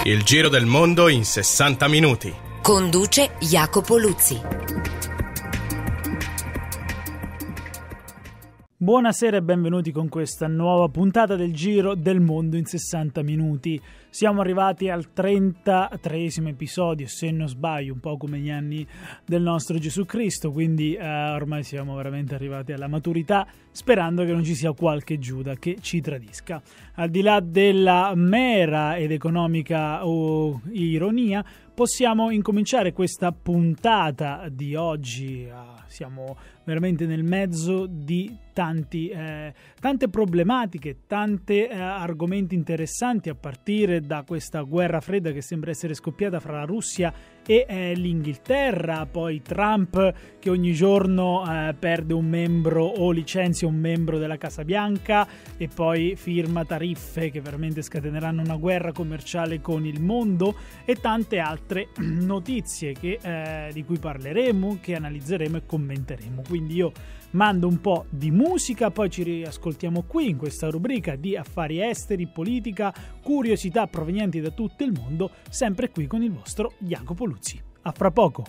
Il giro del mondo in 60 minuti. Conduce Jacopo Luzzi. Buonasera e benvenuti con questa nuova puntata del Giro del Mondo in 60 minuti. Siamo arrivati al 33esimo episodio, se non sbaglio, un po' come gli anni del nostro Gesù Cristo, quindi ormai siamo veramente arrivati alla maturità, sperando che non ci sia qualche Giuda che ci tradisca. Al di là della mera ed economica ironia, possiamo incominciare questa puntata di oggi. Siamo veramente nel mezzo di tante problematiche, tanti argomenti interessanti, a partire da questa guerra fredda che sembra essere scoppiata fra la Russia e l'Inghilterra, poi Trump che ogni giorno perde un membro o licenzia un membro della Casa Bianca e poi firma tariffe che veramente scateneranno una guerra commerciale con il mondo, e tante altre notizie di cui parleremo, che analizzeremo e commenteremo. Quindi io mando un po' di musica, poi ci riascoltiamo qui in questa rubrica di affari esteri, politica, curiosità provenienti da tutto il mondo, sempre qui con il vostro Jacopo Luzzi. A fra poco!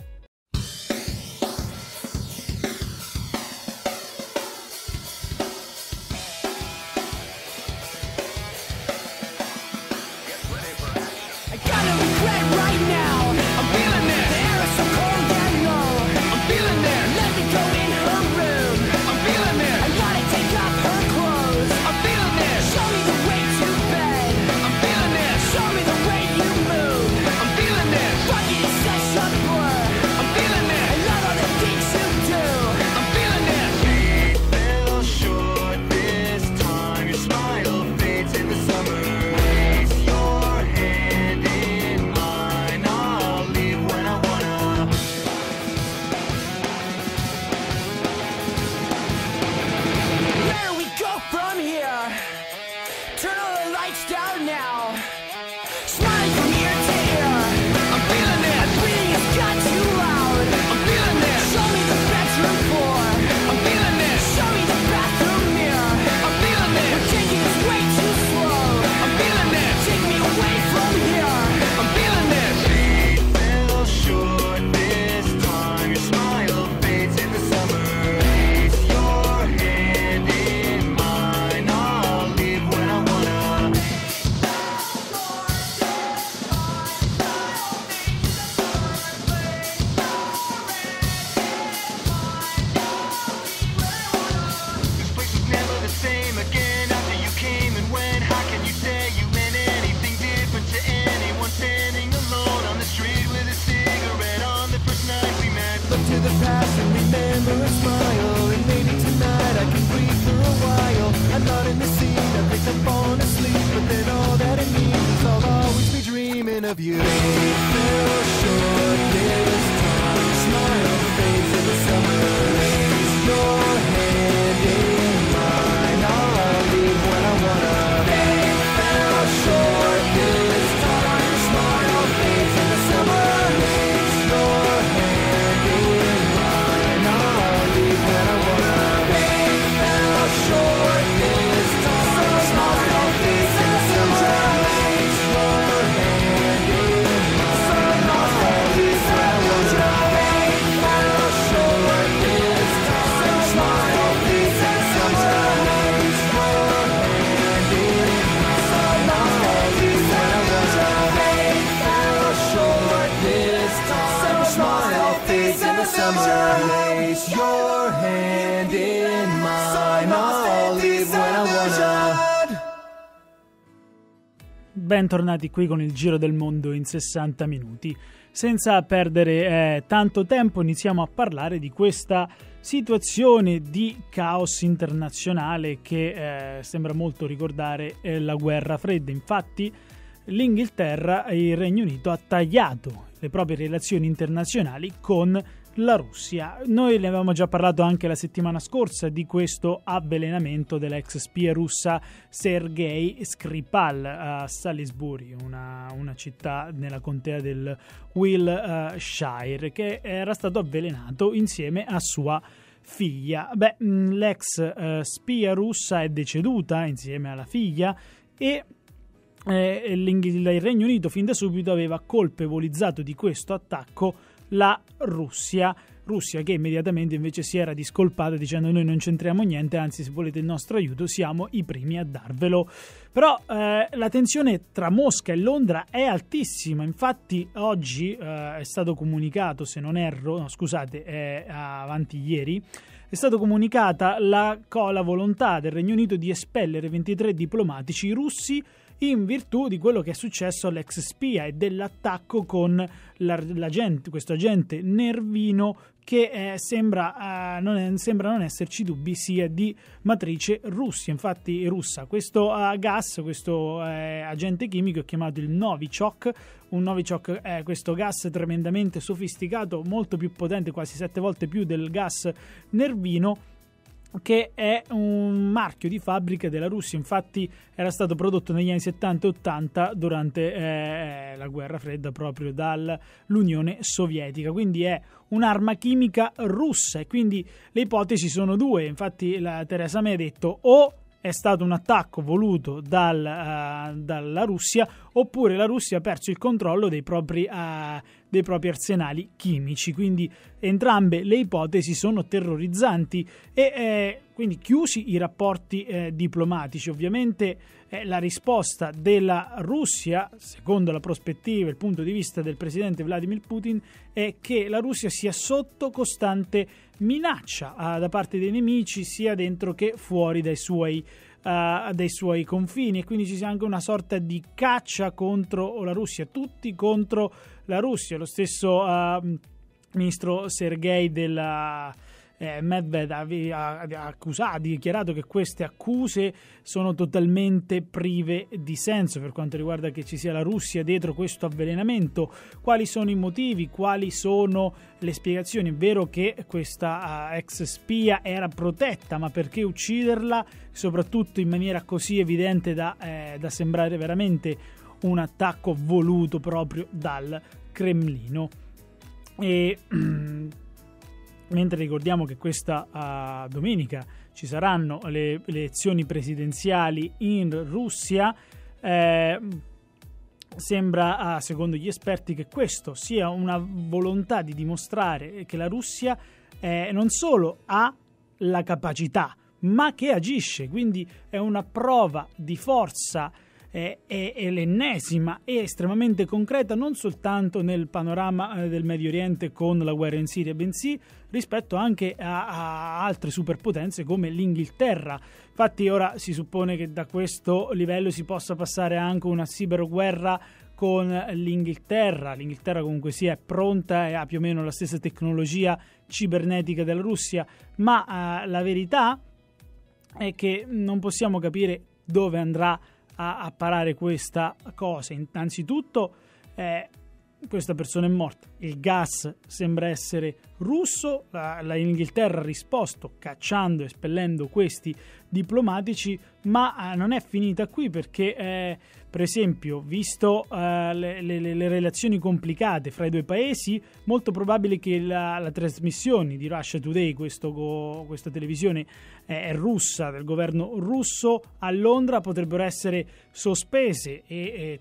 Of you, fell short this time. Smile fades in the summer. Raise your hand in mine. I'll leave when I wanna. They fell short this time. Smile fades in the summer. Raise your hand in mine. I'll leave when I wanna. They fell short this time. Smile fades in the summer. Raise your Place your hand in mine. I'll leave when I wanna. Bentornati qui con il Giro del Mondo in 60 minuti. Senza perdere tanto tempo iniziamo a parlare di questa situazione di caos internazionale che sembra molto ricordare la guerra fredda. Infatti l'Inghilterra e il Regno Unito ha tagliato le proprie relazioni internazionali con la Russia. Noi ne avevamo già parlato anche la settimana scorsa di questo avvelenamento dell'ex spia russa Sergei Skripal a Salisbury, una città nella contea del Wiltshire, che era stato avvelenato insieme a sua figlia. L'ex spia russa è deceduta insieme alla figlia e il Regno Unito fin da subito aveva colpevolizzato di questo attacco la Russia che immediatamente invece si era discolpata dicendo noi non c'entriamo niente, anzi se volete il nostro aiuto siamo i primi a darvelo. Però la tensione tra Mosca e Londra è altissima, infatti oggi è stato comunicato, se non erro, no, scusate, è avanti ieri, è stata comunicata la volontà del Regno Unito di espellere 23 diplomatici russi in virtù di quello che è successo all'ex spia e dell'attacco con questo agente nervino che sembra non esserci dubbi sia di matrice russa. Questo gas, questo agente chimico è chiamato il Novichok. Un Novichok è questo gas tremendamente sofisticato, molto più potente, quasi 7 volte più del gas nervino, che è un marchio di fabbrica della Russia. Infatti era stato prodotto negli anni 70 e 80 durante la guerra fredda proprio dall'Unione Sovietica, quindi è un'arma chimica russa e quindi le ipotesi sono due. Infatti la Theresa May ha detto o è stato un attacco voluto dalla Russia oppure la Russia ha perso il controllo dei propri arsenali chimici, quindi entrambe le ipotesi sono terrorizzanti e quindi chiusi i rapporti diplomatici. Ovviamente la risposta della Russia, secondo la prospettiva e il punto di vista del presidente Vladimir Putin, è che la Russia sia sotto costante minaccia da parte dei nemici sia dentro che fuori dai suoi confini, e quindi ci sia anche una sorta di caccia contro la Russia, tutti contro la Russia. Lo stesso ministro Sergei Medvedev ha dichiarato che queste accuse sono totalmente prive di senso per quanto riguarda che ci sia la Russia dietro questo avvelenamento. Quali sono i motivi? Quali sono le spiegazioni? È vero che questa ex spia era protetta, ma perché ucciderla, soprattutto in maniera così evidente da sembrare veramente un attacco voluto proprio dal Cremlino? E mentre ricordiamo che questa domenica ci saranno le elezioni presidenziali in Russia, sembra, secondo gli esperti, che questo sia una volontà di dimostrare che la Russia non solo ha la capacità, ma che agisce, quindi è una prova di forza è l'ennesima e estremamente concreta, non soltanto nel panorama del Medio Oriente con la guerra in Siria, bensì rispetto anche a altre superpotenze come l'Inghilterra. Infatti ora si suppone che da questo livello si possa passare anche una cyberguerra con l'Inghilterra. L'Inghilterra comunque sia è pronta e ha più o meno la stessa tecnologia cibernetica della Russia, ma la verità è che non possiamo capire dove andrà a parare questa cosa. Innanzitutto questa persona è morta, il gas sembra essere russo, l'Inghilterra ha risposto cacciando e espellendo questi diplomatici, ma non è finita qui, perché per esempio, visto le relazioni complicate fra i due paesi, molto probabile che la trasmissione di Russia Today, questa televisione è russa, del governo russo, a Londra potrebbero essere sospese e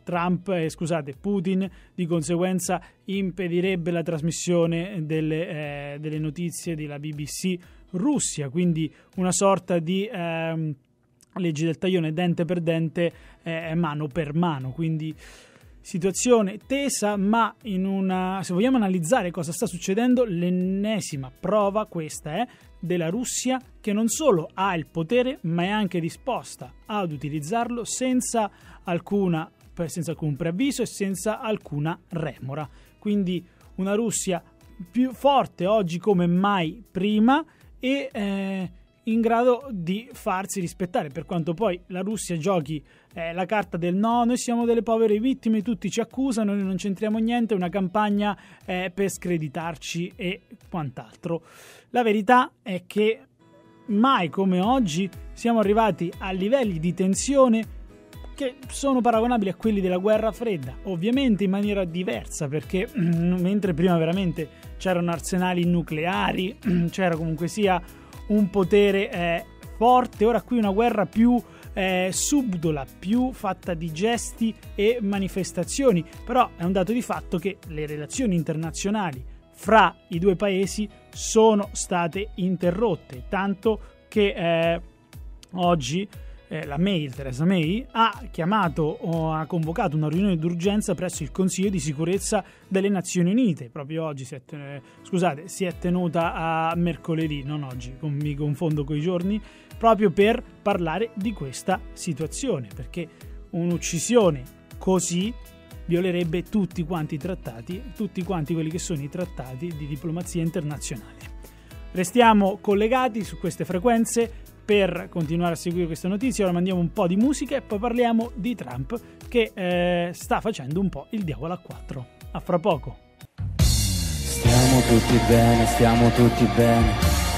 Putin di conseguenza impedirebbe la trasmissione delle notizie della BBC Russia, quindi una sorta di legge del taglione, dente per dente, mano per mano, quindi situazione tesa, ma se vogliamo analizzare cosa sta succedendo, l'ennesima prova questa è della Russia, che non solo ha il potere ma è anche disposta ad utilizzarlo senza alcun preavviso e senza alcuna remora. Quindi una Russia più forte oggi come mai prima e in grado di farsi rispettare, per quanto poi la Russia giochi la carta del no, noi siamo delle povere vittime, tutti ci accusano, noi non c'entriamo niente, è una campagna per screditarci e quant'altro. La verità è che mai come oggi siamo arrivati a livelli di tensione che sono paragonabili a quelli della guerra fredda, ovviamente in maniera diversa, perché mentre prima veramente c'erano arsenali nucleari, c'era comunque sia un potere forte, ora qui una guerra più subdola, più fatta di gesti e manifestazioni, però è un dato di fatto che le relazioni internazionali fra i due paesi sono state interrotte, tanto che oggi Theresa May ha convocato una riunione d'urgenza presso il Consiglio di sicurezza delle Nazioni Unite. Proprio oggi si è tenuta a mercoledì, non oggi, mi confondo coi giorni, proprio per parlare di questa situazione, perché un'uccisione così violerebbe tutti quanti i trattati, tutti quanti quelli che sono i trattati di diplomazia internazionale. Restiamo collegati su queste frequenze per continuare a seguire queste notizie. Ora mandiamo un po' di musica e poi parliamo di Trump che sta facendo un po' il diavolo a quattro. A fra poco. Stiamo tutti bene, stiamo tutti bene,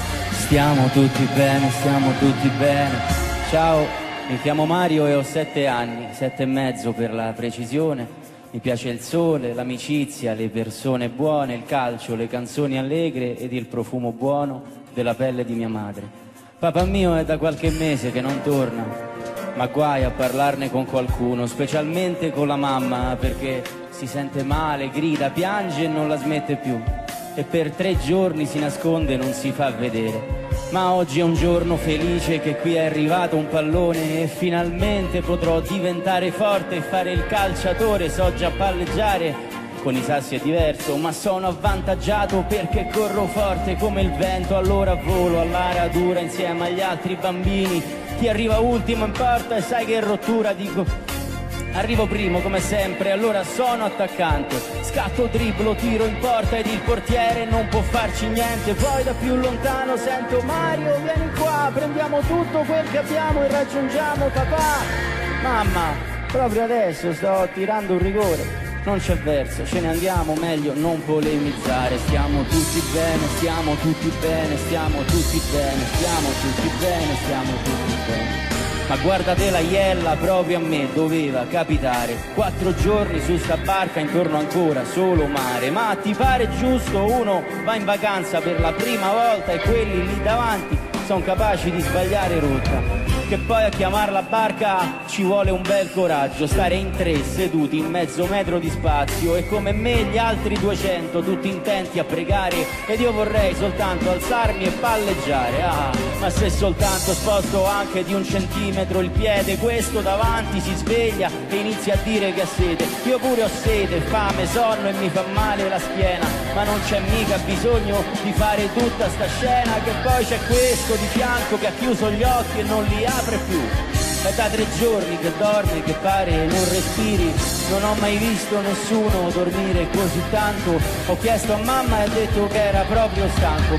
stiamo tutti bene, stiamo tutti bene. Ciao, mi chiamo Mario e ho 7 anni, 7 e mezzo per la precisione. Mi piace il sole, l'amicizia, le persone buone, il calcio, le canzoni allegre ed il profumo buono della pelle di mia madre. Papà mio è da qualche mese che non torna, ma guai a parlarne con qualcuno, specialmente con la mamma, perché si sente male, grida, piange e non la smette più. E per 3 giorni si nasconde e non si fa vedere. Ma oggi è un giorno felice che qui è arrivato un pallone e finalmente potrò diventare forte e fare il calciatore. So già palleggiare, con i sassi è diverso, ma sono avvantaggiato perché corro forte come il vento. Allora volo all'area dura insieme agli altri bambini. Chi arriva ultimo in porta e sai che rottura, dico arrivo primo come sempre, allora sono attaccante. Scatto, dribblo, tiro in porta ed il portiere non può farci niente. Poi da più lontano sento Mario, vieni qua, prendiamo tutto quel che abbiamo e raggiungiamo papà. Mamma, proprio adesso sto tirando un rigore. Non c'è verso, ce ne andiamo, meglio non polemizzare. Stiamo tutti bene, stiamo tutti bene, stiamo tutti bene, stiamo tutti bene, stiamo tutti bene. Ma guardate la iella, proprio a me doveva capitare. 4 giorni su sta barca, intorno ancora solo mare. Ma ti pare giusto? Uno va in vacanza per la prima volta e quelli lì davanti sono capaci di sbagliare rotta. Che poi a chiamare la barca ci vuole un bel coraggio. Stare in 3 seduti in mezzo metro di spazio e come me gli altri 200 tutti intenti a pregare. Ed io vorrei soltanto alzarmi e palleggiare. Ma se soltanto sposto anche di 1 centimetro il piede, questo davanti si sveglia e inizia a dire che ha sete. Io pure ho sete, fame, sonno e mi fa male la schiena. Ma non c'è mica bisogno di fare tutta sta scena. Che poi c'è questo di fianco che ha chiuso gli occhi e non li apre più. È da 3 giorni che dorme, che pare non respiri. Non ho mai visto nessuno dormire così tanto. Ho chiesto a mamma e ha detto che era proprio stanco.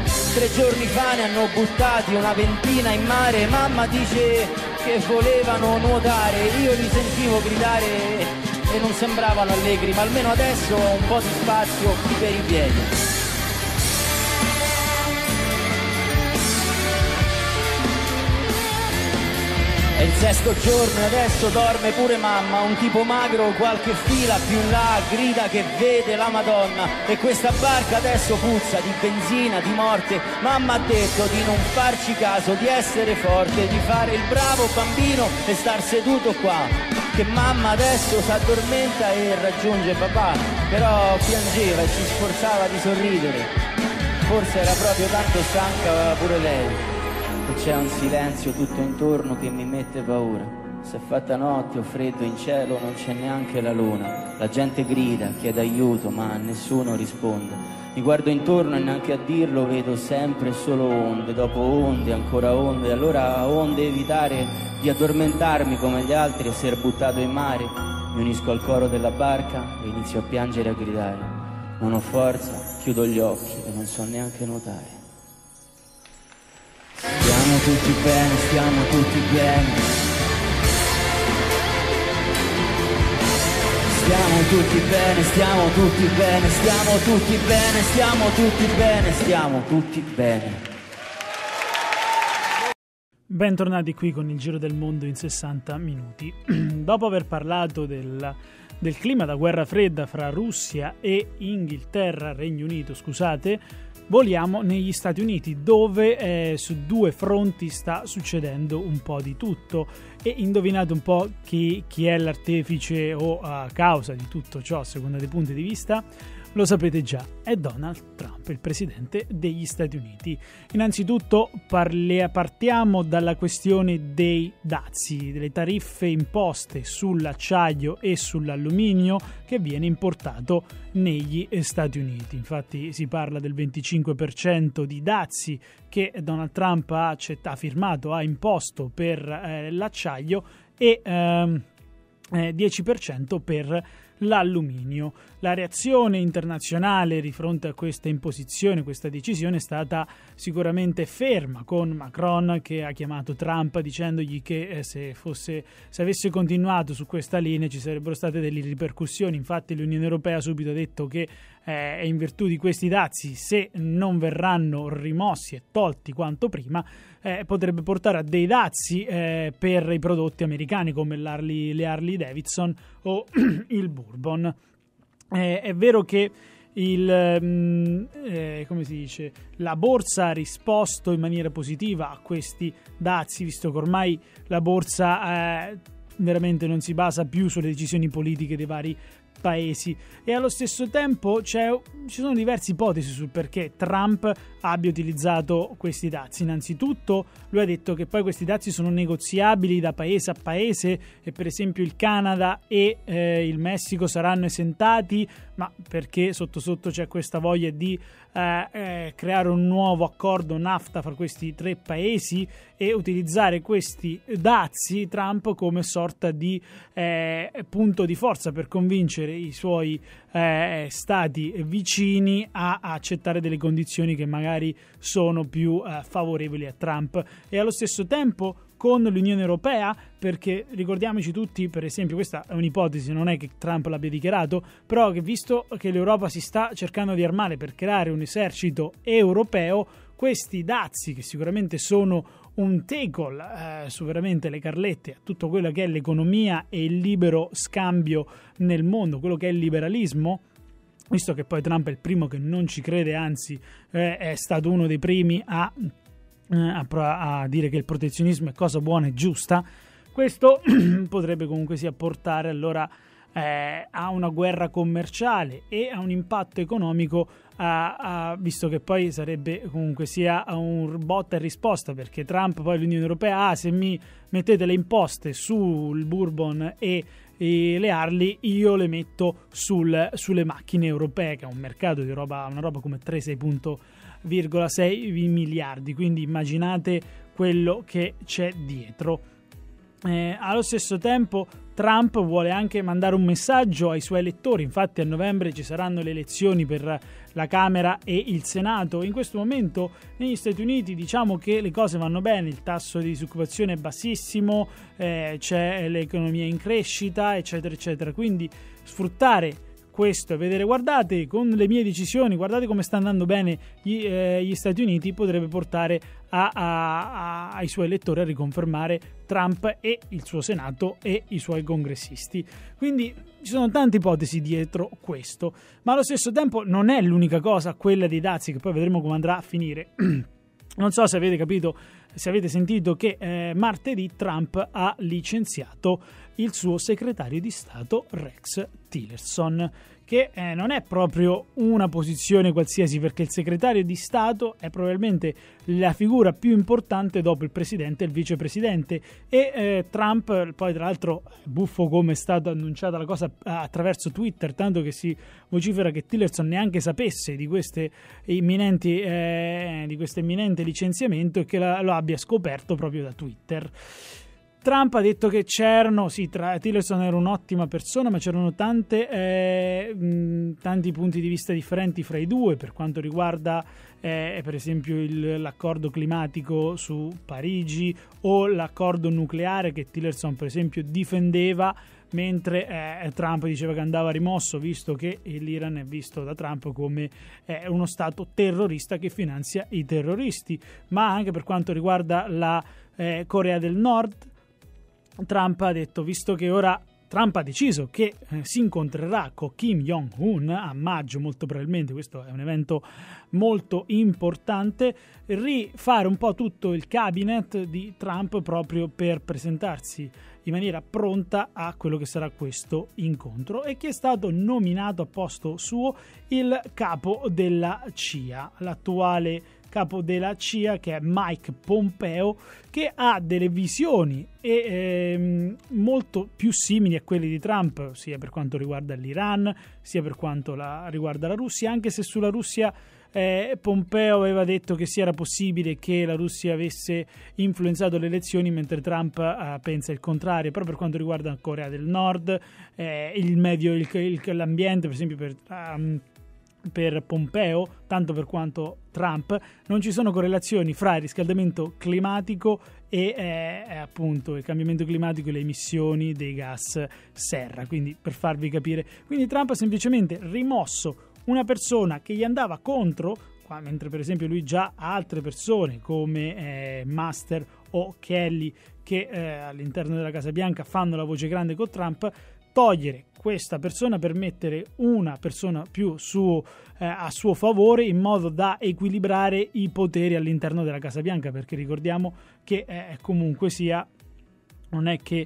3 giorni fa ne hanno buttati una ventina in mare. Mamma dice che volevano nuotare. Io li sentivo gridare e non sembravano allegri. Ma almeno adesso ho un po' di spazio per i piedi. È il 6° giorno e adesso dorme pure mamma. Un tipo magro, qualche fila più in là, grida che vede la Madonna. E questa barca adesso puzza di benzina, di morte. Mamma ha detto di non farci caso, di essere forte, di fare il bravo bambino e star seduto qua. Che mamma adesso s'addormenta e raggiunge papà. Però piangeva e si sforzava di sorridere. Forse era proprio tanto stanca pure lei. E c'è un silenzio tutto intorno che mi mette paura. S'è fatta notte, ho freddo, in cielo non c'è neanche la luna. La gente grida, chiede aiuto, ma nessuno risponde. Mi guardo intorno e neanche a dirlo vedo sempre solo onde, dopo onde, ancora onde. Allora onde evitare di addormentarmi come gli altri e essere buttato in mare. Mi unisco al coro della barca e inizio a piangere e a gridare. Non ho forza, chiudo gli occhi e non so neanche nuotare. Stiamo tutti bene, stiamo tutti bene. Stiamo tutti bene, stiamo tutti bene, stiamo tutti bene, stiamo tutti bene, stiamo tutti bene. Bentornati qui con il Giro del Mondo in 60 minuti. Dopo aver parlato del clima da guerra fredda fra Russia e Inghilterra, Regno Unito, scusate, voliamo negli Stati Uniti, dove su due fronti sta succedendo un po' di tutto. E indovinate un po' chi è l'artefice o a causa di tutto ciò, a seconda dei punti di vista? Lo sapete già, è Donald Trump, il presidente degli Stati Uniti. Innanzitutto partiamo dalla questione dei dazi, delle tariffe imposte sull'acciaio e sull'alluminio che viene importato negli Stati Uniti. Infatti si parla del 25% di dazi che Donald Trump ha imposto per l'acciaio e 10% per l'alluminio. La reazione internazionale di fronte a questa imposizione, questa decisione, è stata sicuramente ferma, con Macron che ha chiamato Trump dicendogli che se avesse continuato su questa linea ci sarebbero state delle ripercussioni. Infatti l'Unione Europea ha subito detto che in virtù di questi dazi, se non verranno rimossi e tolti quanto prima, potrebbe portare a dei dazi per i prodotti americani come le Harley Davidson o il Bourbon. È vero che la borsa ha risposto in maniera positiva a questi dazi, visto che ormai la borsa veramente non si basa più sulle decisioni politiche dei vari paesi, e allo stesso tempo ci sono diverse ipotesi sul perché Trump abbia utilizzato questi dazi. Innanzitutto lui ha detto che poi questi dazi sono negoziabili da paese a paese e per esempio il Canada e il Messico saranno esentati, ma perché sotto sotto c'è questa voglia di creare un nuovo accordo NAFTA fra questi tre paesi e utilizzare questi dazi Trump come sorta di punto di forza per convincere i suoi stati vicini a accettare delle condizioni che magari sono più favorevoli a Trump, e allo stesso tempo con l'Unione Europea, perché ricordiamoci tutti, per esempio, questa è un'ipotesi, non è che Trump l'abbia dichiarato, però che visto che l'Europa si sta cercando di armare per creare un esercito europeo, questi dazi, che sicuramente sono un tackle su veramente le carlette a tutto quello che è l'economia e il libero scambio nel mondo, quello che è il liberalismo, visto che poi Trump è il primo che non ci crede, anzi è stato uno dei primi a dire che il protezionismo è cosa buona e giusta, questo potrebbe comunque sia portare allora a una guerra commerciale e a un impatto economico, visto che poi sarebbe comunque sia un botta e risposta, perché Trump poi l'Unione Europea se mi mettete le imposte sul Bourbon e le Harley, io le metto sulle macchine europee, che è un mercato di una roba come 6,6 miliardi, quindi immaginate quello che c'è dietro. Allo stesso tempo Trump vuole anche mandare un messaggio ai suoi elettori. Infatti a novembre ci saranno le elezioni per la Camera e il Senato. In questo momento negli Stati Uniti diciamo che le cose vanno bene, il tasso di disoccupazione è bassissimo, c'è l'economia in crescita, eccetera eccetera, quindi sfruttare questo e vedere, guardate, con le mie decisioni, guardate come sta andando bene gli Stati Uniti, potrebbe portare ai suoi elettori a riconfermare Trump e il suo Senato e i suoi congressisti. Quindi ci sono tante ipotesi dietro questo, ma allo stesso tempo non è l'unica cosa quella dei dazi, che poi vedremo come andrà a finire. Non so se avete capito, se avete sentito che martedì Trump ha licenziato il suo segretario di Stato Rex Tillerson, che non è proprio una posizione qualsiasi, perché il segretario di Stato è probabilmente la figura più importante dopo il presidente e il vicepresidente, e Trump poi, tra l'altro, buffo come è stata annunciata la cosa attraverso Twitter, tanto che si vocifera che Tillerson neanche sapesse di questo imminente licenziamento e che lo abbia scoperto proprio da Twitter. Trump ha detto che Tillerson era un'ottima persona, ma c'erano tanti punti di vista differenti fra i due per quanto riguarda per esempio l'accordo climatico su Parigi o l'accordo nucleare che Tillerson per esempio difendeva, mentre Trump diceva che andava rimosso, visto che l'Iran è visto da Trump come uno stato terrorista che finanzia i terroristi. Ma anche per quanto riguarda la Corea del Nord, Trump ha detto, visto che ora Trump ha deciso che si incontrerà con Kim Jong-un a maggio, molto probabilmente, questo è un evento molto importante, rifare un po' tutto il cabinet di Trump proprio per presentarsi in maniera pronta a quello che sarà questo incontro, e che è stato nominato a posto suo il capo della CIA, l'attuale capo della CIA, che è Mike Pompeo, che ha delle visioni molto più simili a quelle di Trump, sia per quanto riguarda l'Iran, sia per quanto riguarda la Russia, anche se sulla Russia Pompeo aveva detto che sì, era possibile che la Russia avesse influenzato le elezioni, mentre Trump pensa il contrario. Però per quanto riguarda la Corea del Nord, il medio, l'ambiente, per esempio per Pompeo, tanto per quanto Trump, non ci sono correlazioni fra il riscaldamento climatico e appunto il cambiamento climatico e le emissioni dei gas serra. Quindi, per farvi capire, quindi Trump ha semplicemente rimosso una persona che gli andava contro, mentre per esempio lui già ha altre persone come Master o Kelly che all'interno della Casa Bianca fanno la voce grande con Trump. Togliere questa persona per mettere una persona più a suo favore, in modo da equilibrare i poteri all'interno della Casa Bianca, perché ricordiamo che comunque sia, non è che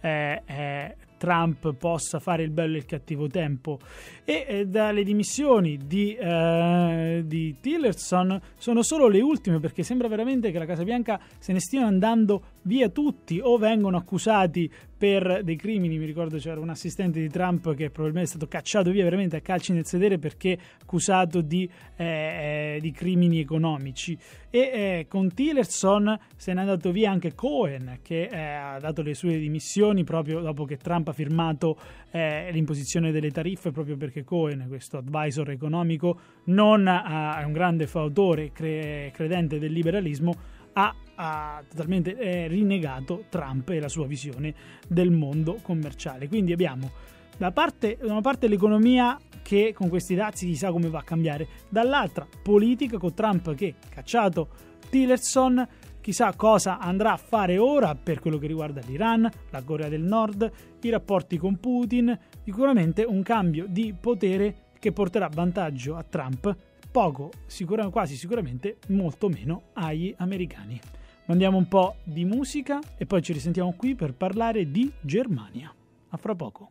Trump possa fare il bello e il cattivo tempo. E dalle dimissioni di Tillerson sono solo le ultime, perché sembra veramente che la Casa Bianca se ne stiano andando via tutti, o vengono accusati per dei crimini. Mi ricordo c'era un assistente di Trump che probabilmente è stato cacciato via veramente a calci nel sedere perché accusato di crimini economici. E con Tillerson se n'è andato via anche Cohen, che ha dato le sue dimissioni proprio dopo che Trump ha firmato l'imposizione delle tariffe, proprio perché Cohen, questo advisor economico, non è un grande fautore credente del liberalismo, ha totalmente rinnegato Trump e la sua visione del mondo commerciale. Quindi abbiamo da una parte l'economia, che con questi dazi chissà come va a cambiare, dall'altra politica, con Trump che ha cacciato Tillerson, chissà cosa andrà a fare ora per quello che riguarda l'Iran, la Corea del Nord, i rapporti con Putin. Sicuramente un cambio di potere che porterà vantaggio a Trump, quasi sicuramente molto meno agli americani. Mandiamo un po' di musica e poi ci risentiamo qui per parlare di Germania. A fra poco.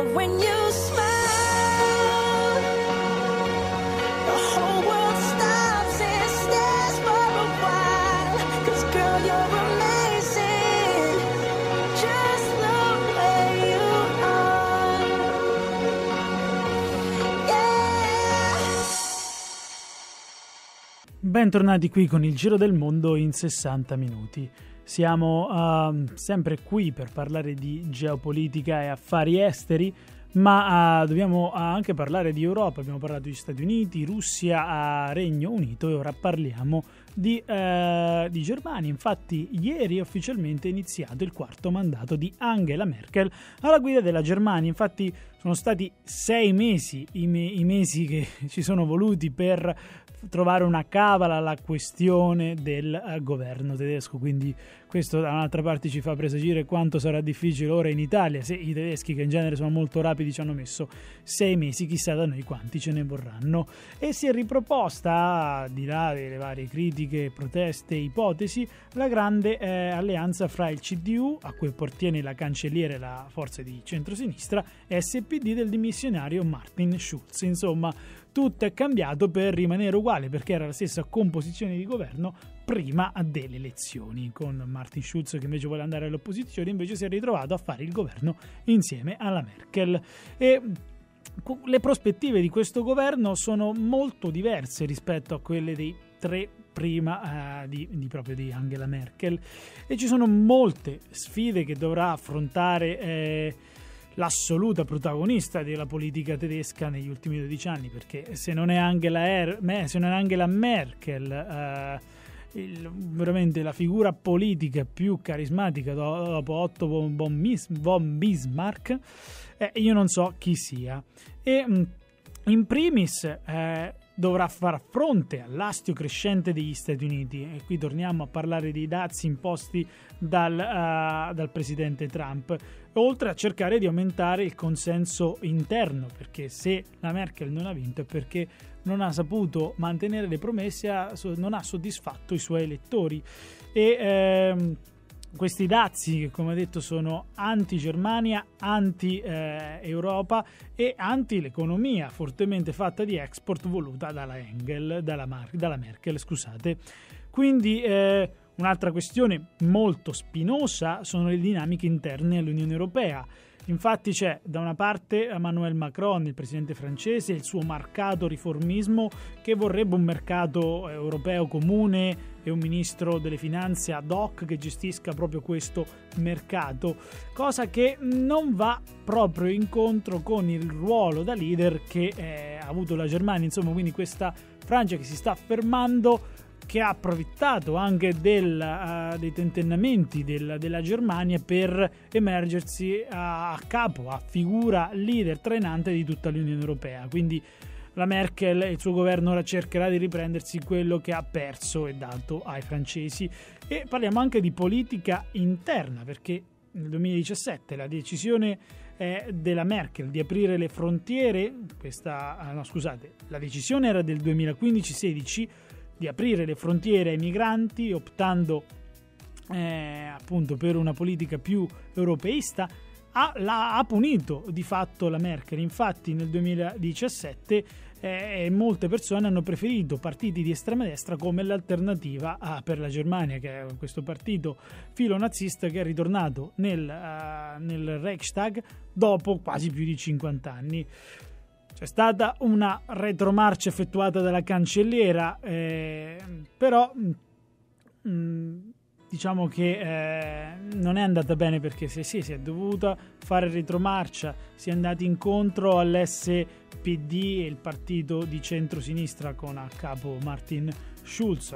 But when you smile, the whole world stops and stares for a while. 'Cause girl, you're amazing, just the way you are. Yeah. Bentornati qui con il Giro del Mondo in 60 minuti. Siamo sempre qui per parlare di geopolitica e affari esteri, ma dobbiamo anche parlare di Europa. Abbiamo parlato di Stati Uniti, Russia, Regno Unito e ora parliamo di Germania. Infatti ieri è ufficialmente iniziato il quarto mandato di Angela Merkel alla guida della Germania. Infatti sono stati 6 mesi i mesi che ci sono voluti per trovare una cavala alla questione del governo tedesco, quindi questo da un'altra parte ci fa presagire quanto sarà difficile ora in Italia, se i tedeschi, che in genere sono molto rapidi, ci hanno messo 6 mesi, chissà da noi quanti ce ne vorranno. E si è riproposta, al di là delle varie critiche, proteste e ipotesi, la grande alleanza fra il CDU, a cui appartiene la cancelliere, la forza di centrosinistra, e SPD del dimissionario Martin Schulz. Insomma, tutto è cambiato per rimanere uguale, perché era la stessa composizione di governo prima delle elezioni, con Martin Schulz che invece vuole andare all'opposizione, invece si è ritrovato a fare il governo insieme alla Merkel. E le prospettive di questo governo sono molto diverse rispetto a quelle dei 3 prima proprio di Angela Merkel, e ci sono molte sfide che dovrà affrontare l'assoluta protagonista della politica tedesca negli ultimi 12 anni, perché se non è Angela Merkel veramente la figura politica più carismatica dopo Otto von Bismarck, io non so chi sia. E in primis dovrà far fronte all'astio crescente degli Stati Uniti, e qui torniamo a parlare dei dazi imposti dal presidente Trump, oltre a cercare di aumentare il consenso interno, perché se la Merkel non ha vinto è perché non ha saputo mantenere le promesse, non ha soddisfatto i suoi elettori. E questi dazi, che come detto sono anti-Germania, anti-Europa e anti-l'economia fortemente fatta di export voluta dalla Merkel, scusate. Quindi un'altra questione molto spinosa sono le dinamiche interne all'Unione Europea. Infatti c'è da una parte Emmanuel Macron, il presidente francese, e il suo marcato riformismo, che vorrebbe un mercato europeo comune e un ministro delle finanze ad hoc che gestisca proprio questo mercato, cosa che non va proprio incontro con il ruolo da leader che ha avuto la Germania. Insomma, quindi questa Francia che si sta affermando, che ha approfittato anche dei tentennamenti della Germania per emergersi a capo, a figura leader trainante di tutta l'Unione Europea. Quindi la Merkel e il suo governo ora cercherà di riprendersi quello che ha perso e dato ai francesi. E parliamo anche di politica interna, perché nel 2017 la decisione della Merkel di aprire le frontiere, la decisione era del 2015-16, di aprire le frontiere ai migranti, optando appunto per una politica più europeista, ha punito di fatto la Merkel. Infatti nel 2017 molte persone hanno preferito partiti di estrema destra come l'alternativa per la Germania, che è questo partito filonazista che è ritornato nel Reichstag dopo quasi più di 50 anni. C'è stata una retromarcia effettuata dalla cancelliera, però diciamo che non è andata bene, perché si è dovuta fare retromarcia, si è andati incontro all'SPD e il partito di centrosinistra con a capo Martin Schulz,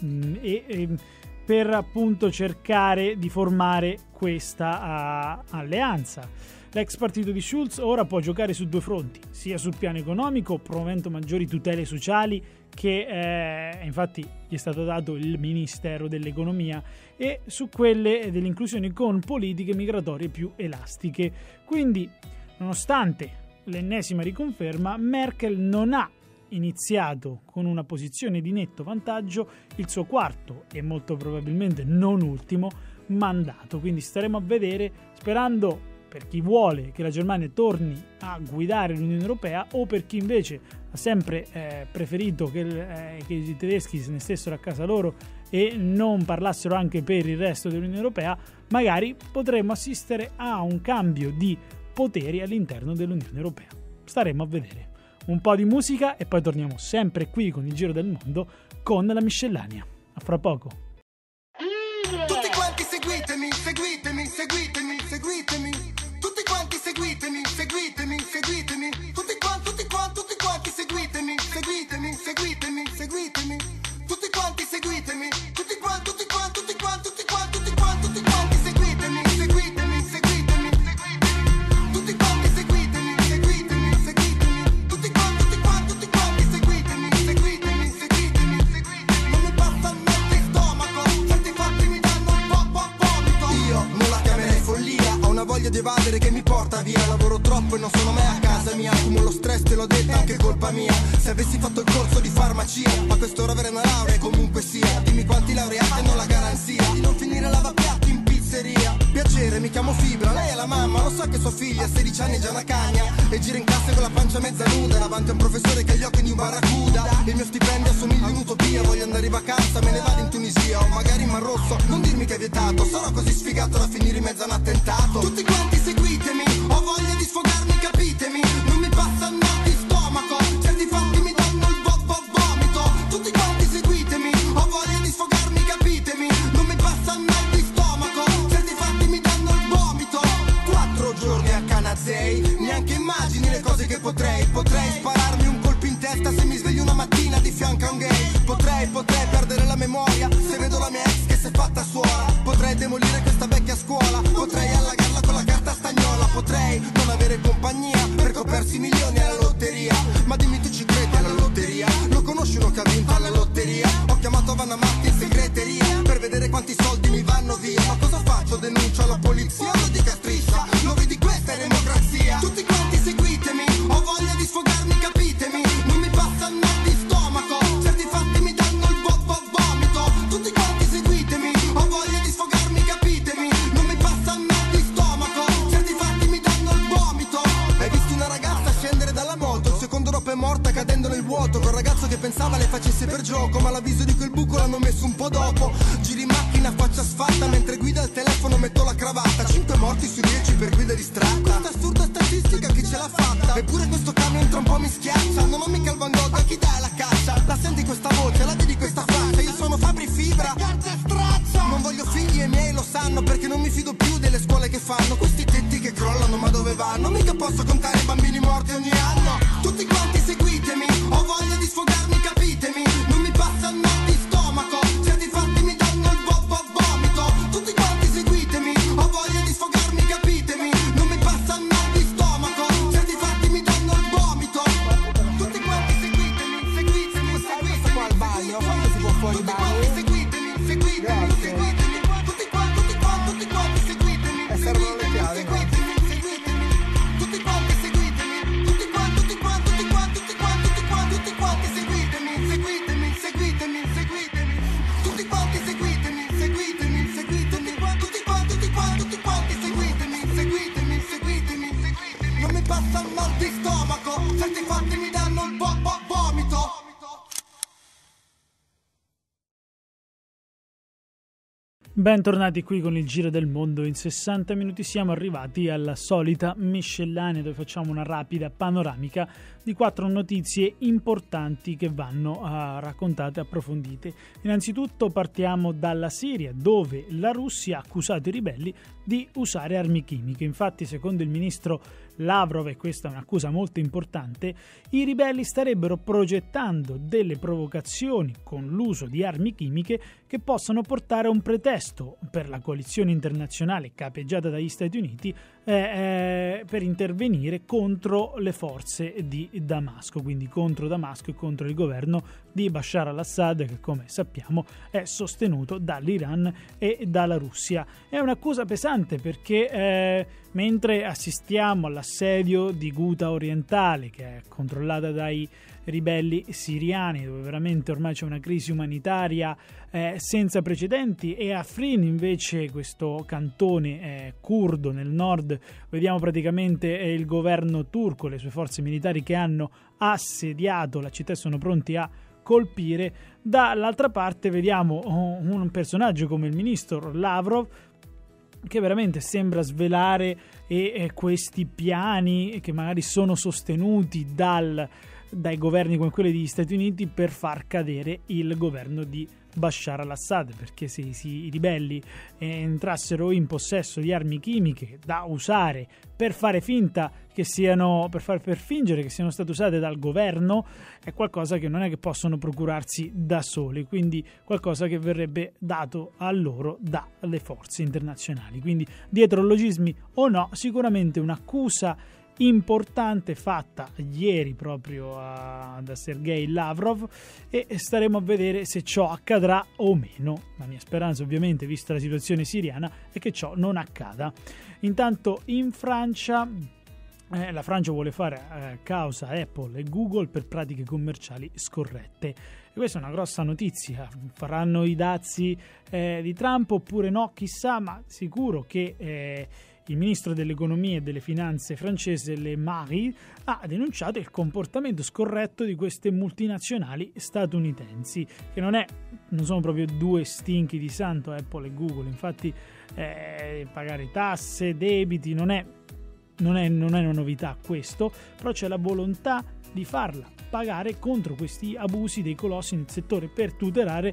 per appunto cercare di formare questa alleanza. L'ex partito di Schulz ora può giocare su 2 fronti, sia sul piano economico, promuovendo maggiori tutele sociali, che infatti gli è stato dato il Ministero dell'Economia, e su quelle dell'inclusione con politiche migratorie più elastiche. Quindi, nonostante l'ennesima riconferma, Merkel non ha iniziato con una posizione di netto vantaggio il suo quarto e molto probabilmente non ultimo mandato. Quindi staremo a vedere, sperando per chi vuole che la Germania torni a guidare l'Unione Europea o per chi invece ha sempre preferito che i tedeschi se ne stessero a casa loro e non parlassero anche per il resto dell'Unione Europea, magari potremmo assistere a un cambio di poteri all'interno dell'Unione Europea. Staremo a vedere. Un po' di musica e poi torniamo sempre qui con il Giro del Mondo con la miscellanea. A fra poco. Tutti quanti seguitemi, seguitemi, seguitemi, seguitemi. Tutti quanti seguitemi, seguitemi, seguitemi. Tutti quanti seguitemi, seguitemi, seguitemi, seguitemi. Tutti quanti seguitemi, tutti quanti seguitemi, seguitemi, seguitemi. Tutti quanti seguitemi, seguitemi, seguitemi. Tutti quanti seguitemi, seguitemi, seguitemi. Non mi passa il mal di stomaco, certi fatti mi danno un po' vomito. Io non la chiamerei follia, ho una voglia di evadere che mi porta via. Lavoro troppo e non sono mai a casa mia. Accumulo stress, te l'ho detto, anche colpa mia. Se avessi fatto il corso di farmacia, a quest'ora avrei una laurea e comunque sia. Dimmi quanti laureati hanno la garanzia di non finire lavapiatti in pizzeria. Piacere, mi chiamo Fibra, lei è la mamma. Lo so che sua figlia a 16 anni è già una cagna e gira in classe con la pancia mezza nuda davanti a un professore che ha gli occhi di un barracuda. Il mio stipendio assomiglia a un'utopia. Voglio andare in vacanza, me ne vado in Tunisia o magari in Mar Rosso. Non dirmi che è vietato, sarò così sfigato da finire in mezzo a un attentato. Tutti quanti seguitemi, ho voglia di sfogarmi, capitemi. Non mi passa il mal di stomaco, certi fatti mi danno il vomito. Tutti quanti seguitemi, ho voglia di sfogarmi, capitemi. Non mi passa il mal di stomaco, certi fatti mi danno il vomito. 4 giorni a Canazei, neanche immagini le cose che potrei spararmi un colpo in testa se mi sveglio una mattina di fianco a un gay. Potrei perdere la memoria se vedo la mia ex che si è fatta suora. Potrei demolire questa vecchia scuola, potrei allagarla con la carta stagnola. Potrei non avere compagnia perché ho persi milioni alla lotteria. Ma dimmi, tu ci credi alla lotteria? Lo conosci uno che ha vinto alla lotteria? Ho chiamato Vanna Marchi in segreteria per vedere quanti soldi mi vanno via. Ma cosa faccio? Denuncio alla polizia? Lo dica striscia, lo vedi, questa è democrazia. Tutti quanti seguitemi, ho voglia di sfogarmi, capitemi. Non mi passa il mal di stomaco, certi fatti mi danno il vomito. Tutti quanti seguitemi, ho voglia di sfogarmi, capitemi. Non mi passa il mal di stomaco, certi fatti mi danno il vomito. Hai visto una ragazza scendere dalla moto, il secondo dopo è morta cadendo nel vuoto. Col ragazzo che pensava le facesse per gioco, ma l'avviso di quel buco l'hanno messo un po' dopo. Giri in macchina, faccia sfatta, mentre guida il telefono metto la cravatta. 5 morti su 10 per guida distratta. Questa assurda statistica, chi ce l'ha fatta? Eppure questo camion tra un po' mi schiaccia. Non ho mica il Van Gogh, a chi dai la caccia? La senti questa voce, la vedi questa faccia? Io sono Fabri Fibra, carta e straccia. Non voglio figli e i miei lo sanno, perché non mi fido più delle scuole che fanno. Questi tetti che crollano, ma dove vanno? Mica posso contare i bambini morti ogni anno. Tutti quanti seguitemi, ho voglia di sfogarmi, capitemi. Non mi passa il mal di stomaco, certi fatti mi danno il vomito. Tutti quanti seguitemi, ho voglia di sfogarmi, capitemi. Non mi passa il mal di stomaco, certi fatti mi danno il vomito. Tutti quanti seguitemi, seguitemi, seguitemi. Qua al bagno, quando si può fuori bagno? Seguitemi, seguitemi, seguitemi. Tutti quanti seguitemi, seguitemi, seguitemi, seguitemi. Tutti quanti seguitemi, tutti quanti seguitemi, seguitemi, seguitemi, seguitemi. Tutti quanti seguitemi, seguitemi, seguitemi. Tutti quanti seguitemi, seguitemi, seguitemi, seguitemi. Non mi passa il mal di stomaco, certi fatti mi danno il vomito. Bentornati qui con il Giro del Mondo in 60 minuti. Siamo arrivati alla solita miscellanea dove facciamo una rapida panoramica di 4 notizie importanti che vanno raccontate e approfondite. Innanzitutto partiamo dalla Siria, dove la Russia ha accusato i ribelli di usare armi chimiche. Infatti, secondo il ministro Lavrov, e questa è un'accusa molto importante, i ribelli starebbero progettando delle provocazioni con l'uso di armi chimiche che possano portare a un pretesto per la coalizione internazionale capeggiata dagli Stati Uniti per intervenire contro le forze di Damasco, quindi contro Damasco e contro il governo di Bashar al-Assad, che come sappiamo è sostenuto dall'Iran e dalla Russia. È un'accusa pesante perché mentre assistiamo all'assedio di Ghouta orientale, che è controllata dai ribelli siriani, dove veramente ormai c'è una crisi umanitaria senza precedenti, e Afrin invece, questo cantone curdo nel nord, vediamo praticamente il governo turco, le sue forze militari che hanno assediato la città e sono pronti a colpire. Dall'altra parte vediamo un personaggio come il ministro Lavrov, che veramente sembra svelare questi piani che magari sono sostenuti dai governi come quelli degli Stati Uniti per far cadere il governo di Bashar al-Assad, perché se i ribelli entrassero in possesso di armi chimiche da usare per fare finta che siano, per fingere che siano state usate dal governo, è qualcosa che non è che possono procurarsi da soli, quindi qualcosa che verrebbe dato a loro dalle forze internazionali. Quindi dietrologismi o no, sicuramente un'accusa importante fatta ieri proprio da Sergei Lavrov, e staremo a vedere se ciò accadrà o meno. La mia speranza, ovviamente, vista la situazione siriana, è che ciò non accada. Intanto in Francia la Francia vuole fare causa a Apple e Google per pratiche commerciali scorrette, e questa è una grossa notizia. Faranno i dazi di Trump oppure no, chissà, ma sicuro che il ministro dell'economia e delle finanze francese Le Maire ha denunciato il comportamento scorretto di queste multinazionali statunitensi, che non sono proprio due stinchi di santo, Apple e Google. Infatti pagare tasse, debiti non è una novità questo, però c'è la volontà di farla pagare contro questi abusi dei colossi nel settore per tutelare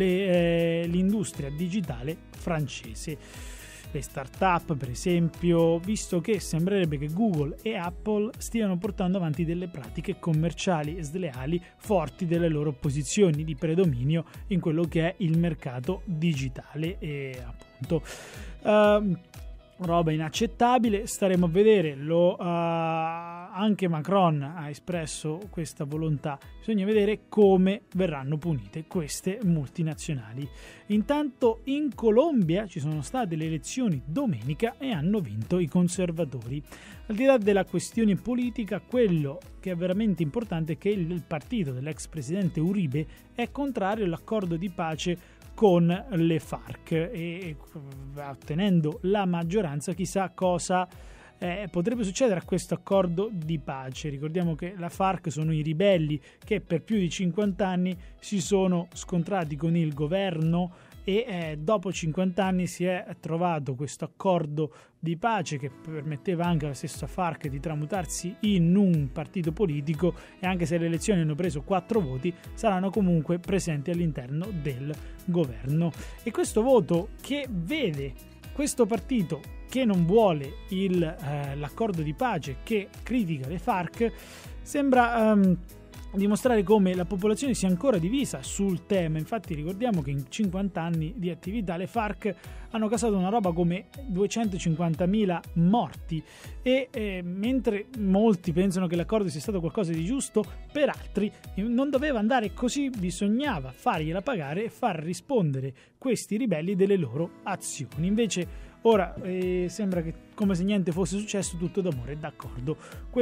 l'industria digitale francese. Le start-up, per esempio, visto che sembrerebbe che Google e Apple stiano portando avanti delle pratiche commerciali sleali forti delle loro posizioni di predominio in quello che è il mercato digitale, e appunto roba inaccettabile. Staremo a vedere. Anche Macron ha espresso questa volontà. Bisogna vedere come verranno punite queste multinazionali. Intanto in Colombia ci sono state le elezioni domenica e hanno vinto i conservatori. Al di là della questione politica, quello che è veramente importante è che il partito dell'ex presidente Uribe è contrario all'accordo di pace con le FARC, e ottenendo la maggioranza chissà cosa potrebbe succedere a questo accordo di pace. Ricordiamo che la FARC sono i ribelli che per più di 50 anni si sono scontrati con il governo, e dopo 50 anni si è trovato questo accordo di pace che permetteva anche alla stessa FARC di tramutarsi in un partito politico, e anche se le elezioni hanno preso 4 voti saranno comunque presenti all'interno del governo. E questo voto che vede questo partito che non vuole l'accordo di pace, che critica le FARC, sembra dimostrare come la popolazione sia ancora divisa sul tema. Infatti ricordiamo che in 50 anni di attività le FARC hanno causato una roba come 250.000 morti, e mentre molti pensano che l'accordo sia stato qualcosa di giusto, per altri non doveva andare così, bisognava fargliela pagare e far rispondere questi ribelli delle loro azioni. Invece ora sembra che, come se niente fosse successo, tutto d'amore e d'accordo.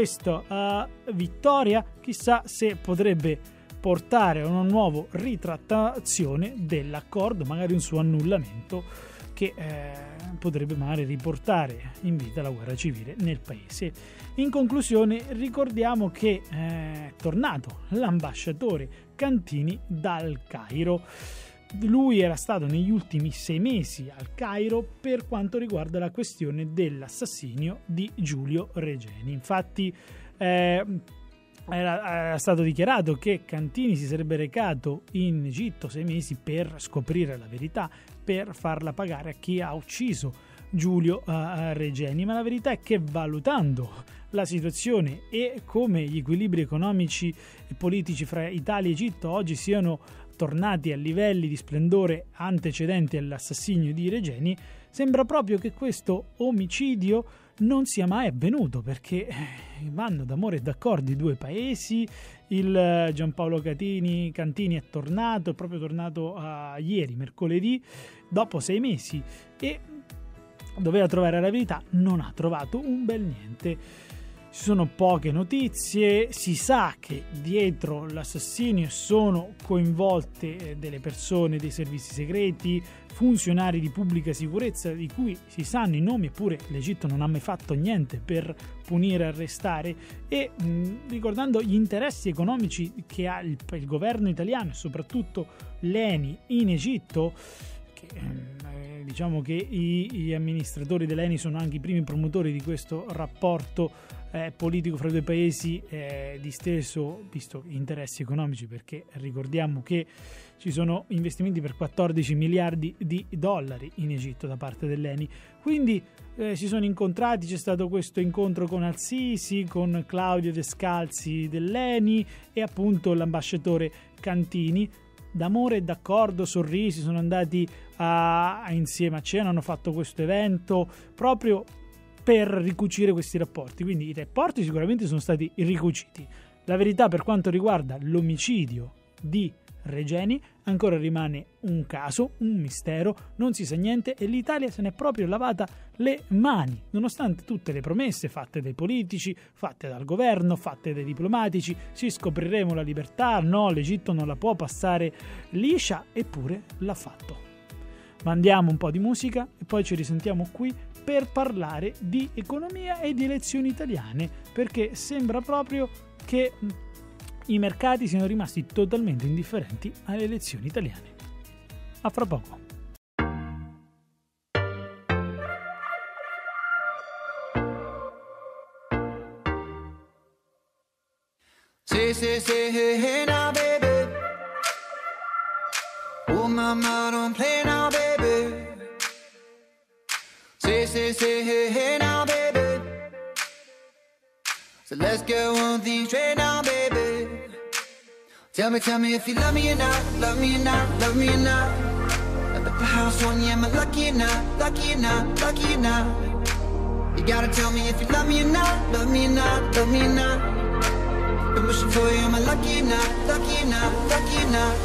Questa vittoria chissà se potrebbe portare a una nuova ritrattazione dell'accordo, magari un suo annullamento, che potrebbe magari riportare in vita la guerra civile nel paese. In conclusione, ricordiamo che è tornato l'ambasciatore Cantini dal Cairo. Lui era stato negli ultimi 6 mesi al Cairo per quanto riguarda la questione dell'assassinio di Giulio Regeni. Infatti era stato dichiarato che Cantini si sarebbe recato in Egitto 6 mesi per scoprire la verità, per farla pagare a chi ha ucciso Giulio Regeni, ma la verità è che, valutando la situazione e come gli equilibri economici e politici fra Italia e Egitto oggi siano tornati a livelli di splendore antecedenti all'assassinio di Regeni, sembra proprio che questo omicidio non sia mai avvenuto, perché vanno d'amore e d'accordo i due paesi. Il Giampaolo Cantini è tornato, è proprio tornato ieri, mercoledì, dopo 6 mesi, e doveva trovare la verità, non ha trovato un bel niente. ci sono poche notizie, si sa che dietro l'assassinio sono coinvolte delle persone dei servizi segreti, funzionari di pubblica sicurezza di cui si sanno i nomi, eppure l'Egitto non ha mai fatto niente per punire e arrestare, e ricordando gli interessi economici che ha il governo italiano e soprattutto l'ENI in Egitto, che diciamo che gli amministratori dell'ENI sono anche i primi promotori di questo rapporto politico fra i due paesi, disteso, visto gli interessi economici, perché ricordiamo che ci sono investimenti per 14 miliardi di dollari in Egitto da parte dell'ENI. Quindi si sono incontrati, c'è stato questo incontro con Al-Sisi, con Claudio Descalzi dell'ENI e appunto l'ambasciatore Cantini. D'amore e d'accordo, sorrisi, sono andati insieme a cena, hanno fatto questo evento proprio per ricucire questi rapporti. Quindi i rapporti sicuramente sono stati ricuciti. La verità per quanto riguarda l'omicidio di Regeni ancora rimane un caso, un mistero, non si sa niente e l'Italia se n'è proprio lavata le mani, nonostante tutte le promesse fatte dai politici, fatte dal governo, fatte dai diplomatici. Sì, scopriremo la libertà, no, l'Egitto non la può passare liscia, eppure l'ha fatto. Mandiamo un po' di musica e poi ci risentiamo qui per parlare di economia e di elezioni italiane, perché sembra proprio che i mercati siano rimasti totalmente indifferenti alle elezioni italiane. A fra poco. Say, hey now, baby. Oh, mama, don't play now, baby. Say, hey now, baby. So let's get one thing straight now, baby. Tell me if you love me or not, love me or not, love me or not. At the house on you, am I lucky or not, lucky or not, lucky or not? You gotta tell me if you love me or not, love me or not, love me or not. Been wishing for you, am I lucky or not, lucky or not, lucky or not?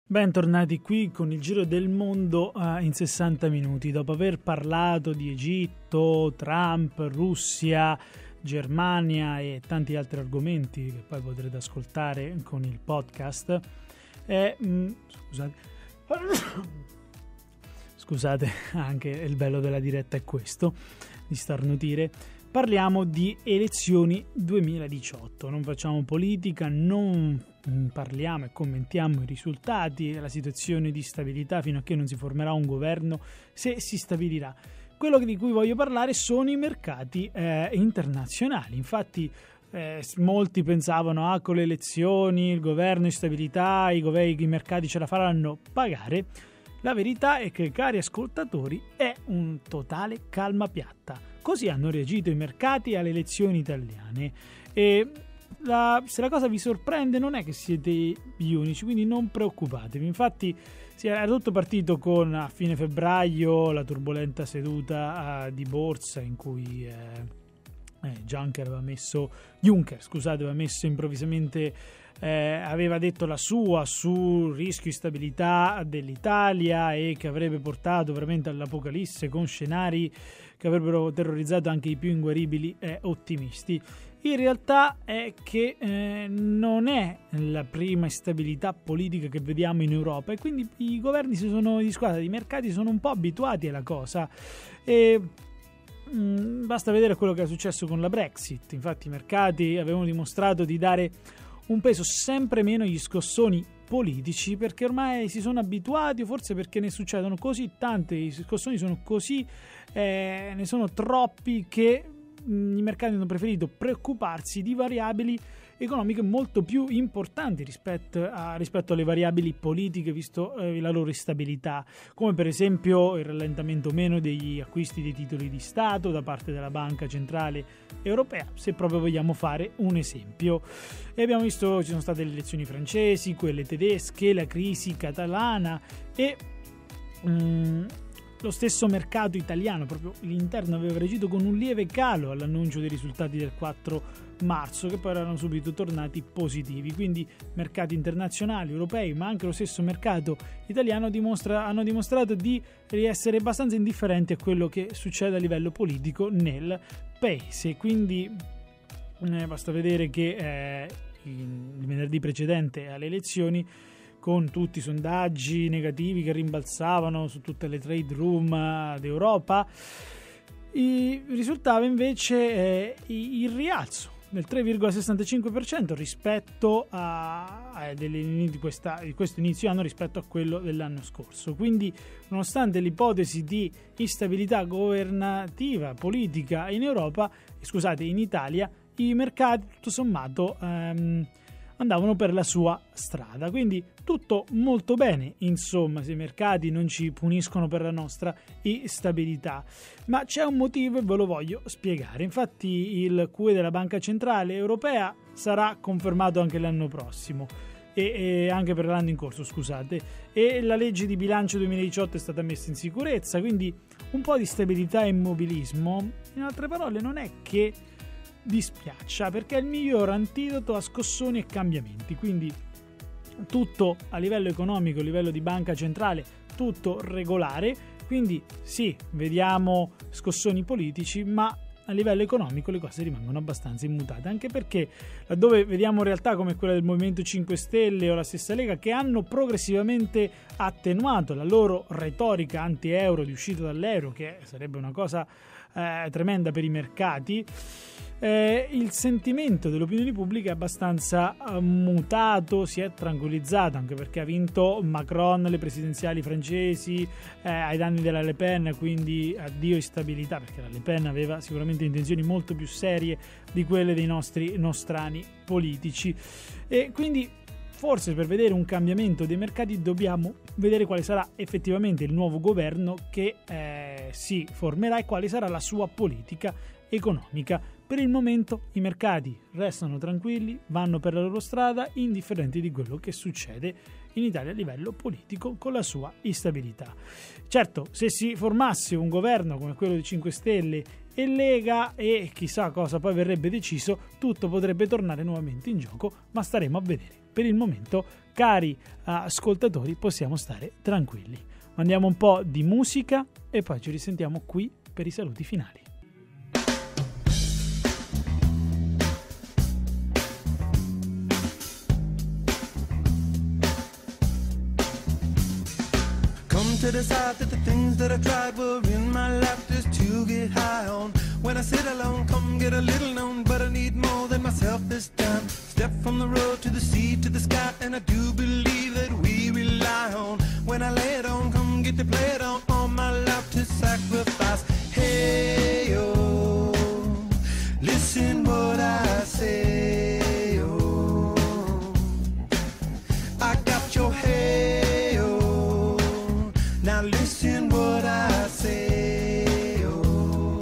Bentornati qui con il giro del mondo in 60 minuti. Dopo aver parlato di Egitto, Trump, Russia, Germania e tanti altri argomenti che poi potrete ascoltare con il podcast, scusate, anche il bello della diretta è questo, di starnutire. Parliamo di elezioni 2018, non facciamo politica, non parliamo e commentiamo i risultati e la situazione di stabilità fino a che non si formerà un governo, se si stabilirà. Quello di cui voglio parlare sono i mercati internazionali. Infatti molti pensavano con le elezioni il governo di stabilità, i mercati ce la faranno pagare. La verità è che, cari ascoltatori, è un totale calma piatta. Così hanno reagito i mercati alle elezioni italiane. E se la cosa vi sorprende, non è che siete gli unici, quindi non preoccupatevi. Infatti era tutto partito con, a fine febbraio, la turbolenta seduta di borsa in cui Juncker aveva messo improvvisamente, aveva detto la sua sul rischio di stabilità dell'Italia e che avrebbe portato veramente all'apocalisse, con scenari che avrebbero terrorizzato anche i più inguaribili ottimisti. In realtà è che non è la prima instabilità politica che vediamo in Europa, e quindi i governi i mercati sono un po' abituati alla cosa, e basta vedere quello che è successo con la Brexit. Infatti i mercati avevano dimostrato di dare un peso sempre meno agli scossoni politici, perché ormai si sono abituati, o forse perché ne succedono così tante, i scossoni sono così, ne sono troppi, che i mercati hanno preferito preoccuparsi di variabili economiche molto più importanti rispetto alle variabili politiche, visto la loro instabilità, come per esempio il rallentamento meno degli acquisti dei titoli di Stato da parte della Banca Centrale Europea, se proprio vogliamo fare un esempio. E abbiamo visto, ci sono state le elezioni francesi, quelle tedesche, la crisi catalana e lo stesso mercato italiano, proprio l'interno, aveva reagito con un lieve calo all'annuncio dei risultati del 4 marzo, che poi erano subito tornati positivi. Quindi mercati internazionali, europei, ma anche lo stesso mercato italiano hanno dimostrato di essere abbastanza indifferenti a quello che succede a livello politico nel paese. Quindi basta vedere che il venerdì precedente alle elezioni, con tutti i sondaggi negativi che rimbalzavano su tutte le trade room d'Europa, risultava invece il rialzo del 3,65% rispetto di questo inizio anno rispetto a quello dell'anno scorso. Quindi, nonostante l'ipotesi di instabilità governativa politica in Italia, i mercati tutto sommato andavano per la sua strada, quindi tutto molto bene, insomma, se i mercati non ci puniscono per la nostra instabilità. Ma c'è un motivo e ve lo voglio spiegare. Infatti il QE della Banca Centrale Europea sarà confermato anche l'anno prossimo, e anche per l'anno in corso, scusate, e la legge di bilancio 2018 è stata messa in sicurezza, quindi un po' di stabilità e immobilismo. In altre parole, non è che dispiaccia, perché è il miglior antidoto a scossoni e cambiamenti. Quindi tutto a livello economico, a livello di banca centrale, tutto regolare. Quindi sì, vediamo scossoni politici, ma a livello economico le cose rimangono abbastanza immutate, anche perché laddove vediamo realtà come quella del Movimento 5 Stelle o la stessa Lega, che hanno progressivamente attenuato la loro retorica anti-euro, di uscita dall'euro, che sarebbe una cosa tremenda per i mercati, il sentimento dell'opinione pubblica è abbastanza mutato, si è tranquillizzato, anche perché ha vinto Macron le presidenziali francesi ai danni della Le Pen, quindi addio instabilità, perché la Le Pen aveva sicuramente intenzioni molto più serie di quelle dei nostri nostrani politici. E quindi forse per vedere un cambiamento dei mercati dobbiamo vedere quale sarà effettivamente il nuovo governo che si formerà e quale sarà la sua politica economica. Per il momento i mercati restano tranquilli, vanno per la loro strada, indifferenti di quello che succede in Italia a livello politico con la sua instabilità. Certo, se si formasse un governo come quello di 5 Stelle e Lega, e chissà cosa poi verrebbe deciso, tutto potrebbe tornare nuovamente in gioco, ma staremo a vedere. per il momento, cari ascoltatori, possiamo stare tranquilli. Mandiamo un po' di musica e poi ci risentiamo qui per i saluti finali. Come to decide that the things that I tried were in my lap just to get high on. When I sit alone, come get a little known, but I need more than myself this time. Step from the road to the sea to the sky, and I do believe that we rely on. When I lay it on, come get to play it on, all my life to sacrifice. Hey, oh, listen what I say, oh, I got your hey, oh, now listen what I say, oh,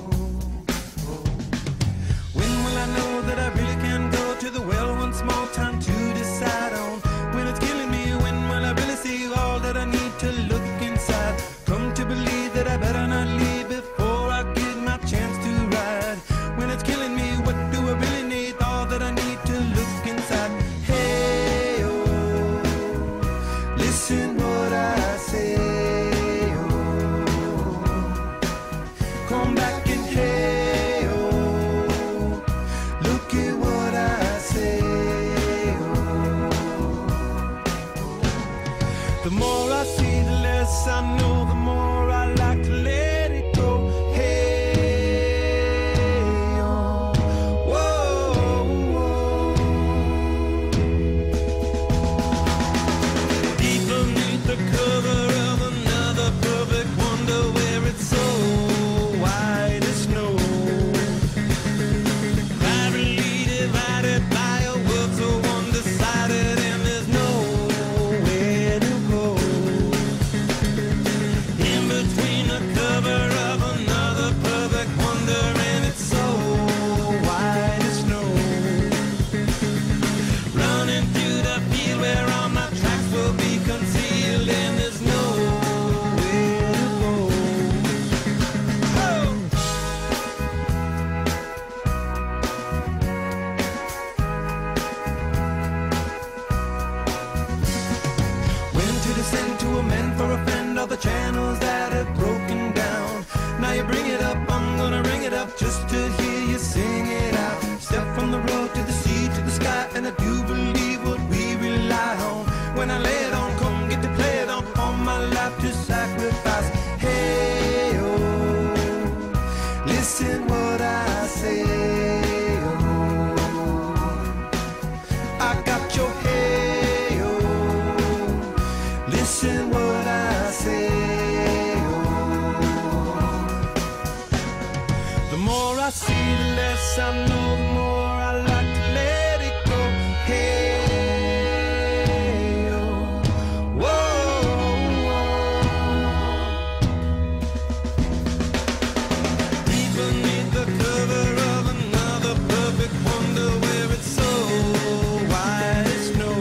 when will I know that I really can go to the well once more? Time to decide on when it's killing me. When will I really see all that I need to look inside? Come to believe that I better not leave before I get my chance to ride. When it's killing me, what do I really need? All that I need to look inside. Hey, oh, listen what I say, oh, come back and hey, oh, look at what I say, oh. The more I see, the less I know, the more I like to let it go. Hey, oh, whoa, whoa. Deep beneath the cover of another perfect wonder, where it's so white as snow, privately divided by a world so undecided, and there's nowhere to go. In between the cover of another perfect wonder, and it's so white as snow, running through the field where all my tracks will be concealed, and there's nowhere to go. Oh! When to descend to amend for a friend, all the channels that have broken down. Now you bring it up, I'm gonna ring it up just to hear you sing it out. Step from the road to the sea to the sky, and I do believe what we rely on. When I lay it on, come get to play it on, all my life to sacrifice. Hey, oh, listen what I say, oh, I got your hey, oh, listen what I say, oh, the more I see, the less I know, the more I like to let it go. Hey, oh, whoa, deep beneath the cover of another perfect wonder, where it's so white as snow,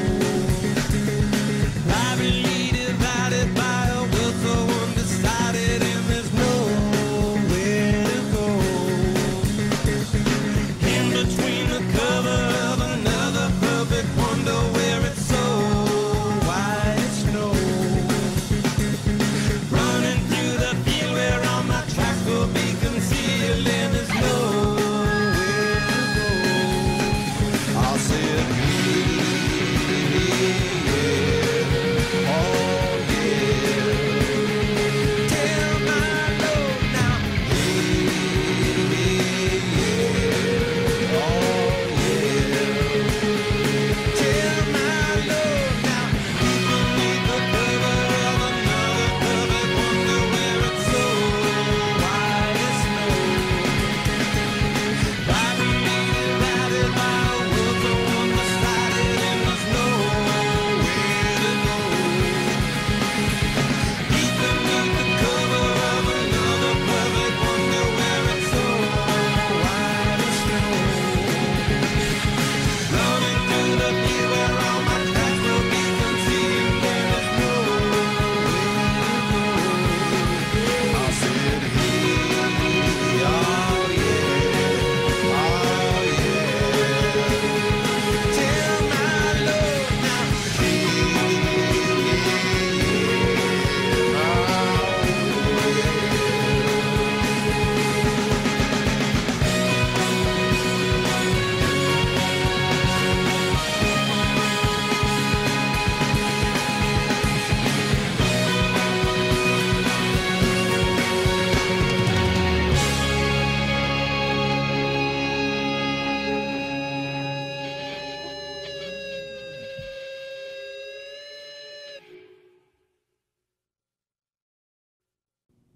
privately divided by a world so undecided, and there's nowhere to go. In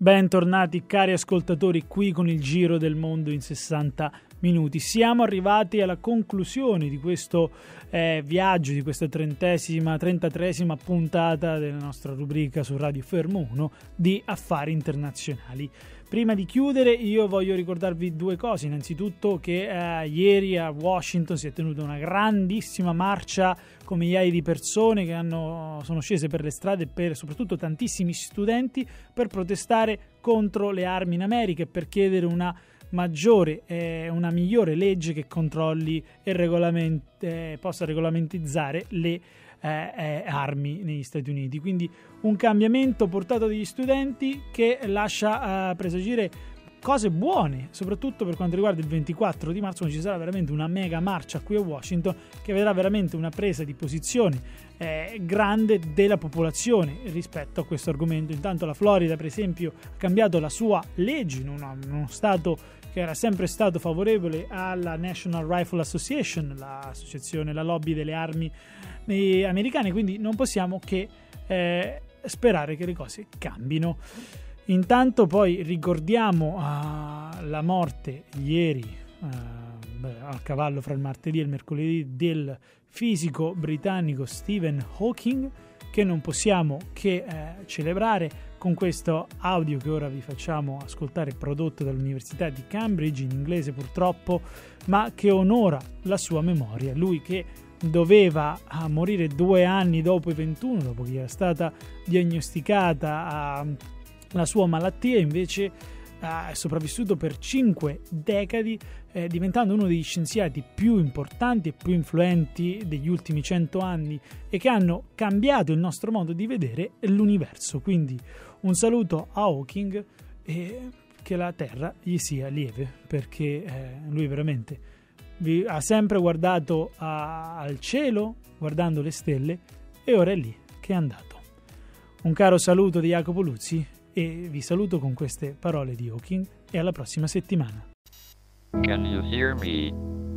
Bentornati cari ascoltatori qui con il Giro del Mondo in 60 minuti. Siamo arrivati alla conclusione di questo viaggio, di questa 33esima puntata della nostra rubrica su Radio Fermo 1 di Affari Internazionali. Prima di chiudere io voglio ricordarvi due cose. Innanzitutto che ieri a Washington si è tenuta una grandissima marcia con migliaia di persone che sono scese per le strade, per soprattutto tantissimi studenti, per protestare contro le armi in America e per chiedere una migliore legge che controlli e possa regolamentizzare le armi negli Stati Uniti. Quindi un cambiamento portato dagli studenti che lascia presagire cose buone, soprattutto per quanto riguarda il 24 di marzo, ci sarà veramente una mega marcia qui a Washington che vedrà veramente una presa di posizione grande della popolazione rispetto a questo argomento. Intanto la Florida, per esempio, ha cambiato la sua legge in uno stato che era sempre stato favorevole alla National Rifle Association, l'associazione, la lobby delle armi americane, quindi non possiamo che sperare che le cose cambino. Intanto poi ricordiamo la morte ieri, a cavallo fra il martedì e il mercoledì, del fisico britannico Stephen Hawking, che non possiamo che celebrare con questo audio che ora vi facciamo ascoltare, prodotto dall'Università di Cambridge, in inglese purtroppo, ma che onora la sua memoria. Lui che doveva morire 2 anni dopo i 21, dopo che era stata diagnosticata la sua malattia, invece è sopravvissuto per 5 decadi, diventando uno degli scienziati più importanti e più influenti degli ultimi 100 anni e che hanno cambiato il nostro modo di vedere l'universo. Quindi un saluto a Hawking e che la Terra gli sia lieve, perché lui veramente ha sempre guardato al cielo, guardando le stelle, e ora è lì che è andato. Un caro saluto di Jacopo Luzzi e vi saluto con queste parole di Hawking e alla prossima settimana. Can you hear me?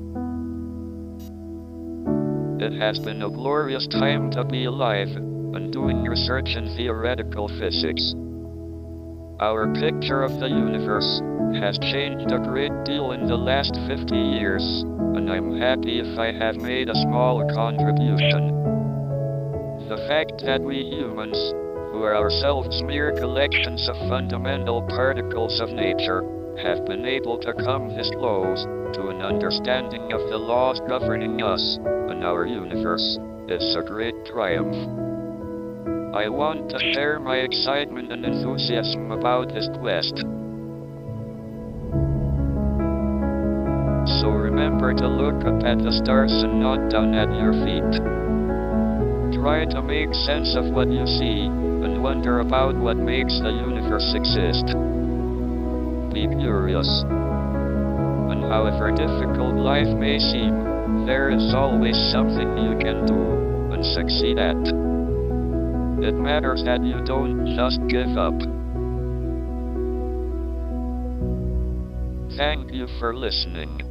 It has been a glorious time to be alive and doing research in theoretical physics. Our picture of the universe has changed a great deal in the last 50 years, and I'm happy if I have made a small contribution. The fact that we humans, who are ourselves mere collections of fundamental particles of nature, have been able to come this close to an understanding of the laws governing us and our universe is a great triumph. I want to share my excitement and enthusiasm about this quest. So remember to look up at the stars and not down at your feet. Try to make sense of what you see and wonder about what makes the universe exist. Be curious. And however difficult life may seem, there is always something you can do and succeed at. It matters that you don't just give up. Thank you for listening.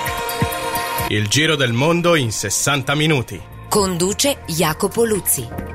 Il Giro del Mondo in 60 minuti. Conduce Jacopo Luzzi.